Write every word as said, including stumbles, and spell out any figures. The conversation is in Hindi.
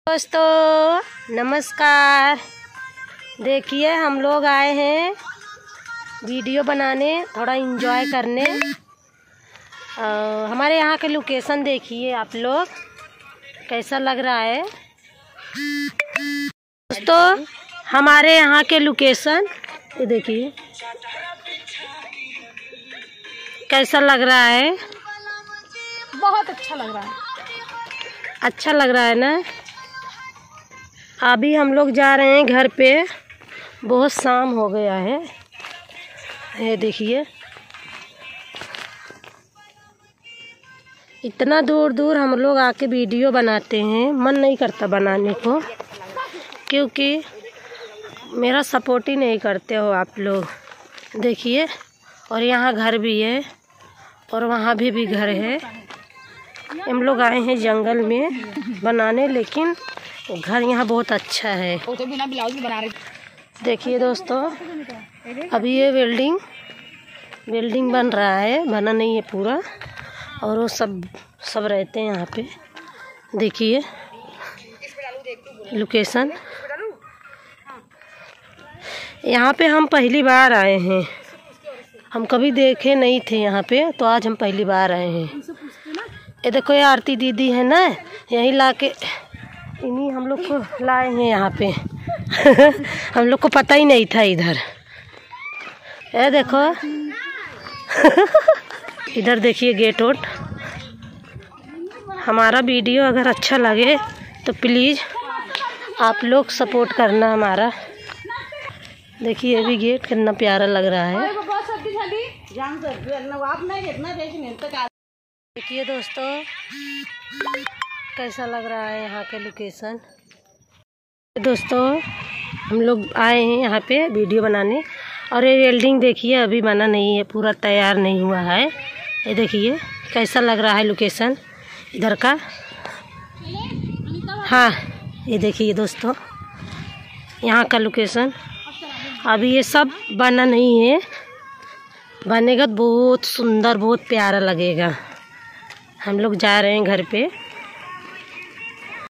दोस्तों नमस्कार। देखिए हम लोग आए हैं वीडियो बनाने, थोड़ा एंजॉय करने। आ, हमारे यहाँ के लोकेशन देखिए आप लोग, कैसा लग रहा है। दोस्तों हमारे यहाँ के लोकेशन ये देखिए कैसा लग रहा है। बहुत अच्छा लग रहा है। अच्छा लग रहा है ना। अभी हम लोग जा रहे हैं घर पे, बहुत शाम हो गया है। ये देखिए इतना दूर दूर हम लोग आके वीडियो बनाते हैं, मन नहीं करता बनाने को, क्योंकि मेरा सपोर्ट ही नहीं करते हो आप लोग। देखिए और यहाँ घर भी है और वहाँ भी भी घर है। हम लोग आए हैं जंगल में बनाने, लेकिन घर यहाँ बहुत अच्छा है। तो बिना ब्लाउज बना रहे। देखिए दोस्तों अभी ये बिल्डिंग बिल्डिंग बन रहा है, बना नहीं है पूरा, और वो सब सब रहते हैं यहाँ पे। देखिए लोकेशन, यहाँ पे हम पहली बार आए हैं, हम कभी देखे नहीं थे यहाँ पे, तो आज हम पहली बार आए हैं। ये देखो ये आरती दीदी है ना, यहीं ला के इन्हीं हम लोग को लाए हैं यहाँ पे। हम लोग को पता ही नहीं था इधर। ये देखो इधर देखिए गेट वोट। हमारा वीडियो अगर अच्छा लगे तो प्लीज़ आप लोग सपोर्ट करना हमारा। देखिए ये भी गेट कितना प्यारा लग रहा है। देखिए दोस्तों कैसा लग रहा है यहाँ के लोकेशन। दोस्तों हम लोग आए हैं यहाँ पे वीडियो बनाने, और ये बिल्डिंग देखिए अभी बना नहीं है, पूरा तैयार नहीं हुआ है। ये देखिए कैसा लग रहा है लोकेशन इधर का। हाँ ये देखिए दोस्तों यहाँ का लोकेशन। अभी ये सब बना नहीं है, बनेगा तो बहुत सुंदर, बहुत प्यारा लगेगा। हम लोग जा रहे हैं घर पे।